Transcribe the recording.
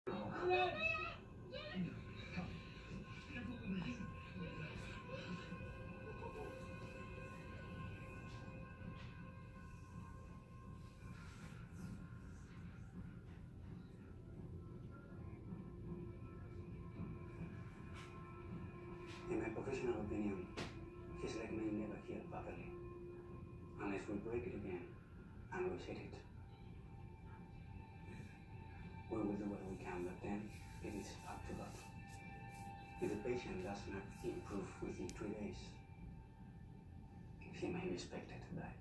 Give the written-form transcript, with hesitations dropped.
In my professional opinion, his leg may never heal properly unless we break it again and reset it. We will do what we can, but then it is up to God. If the patient does not improve within 3 days, he may be expected to die.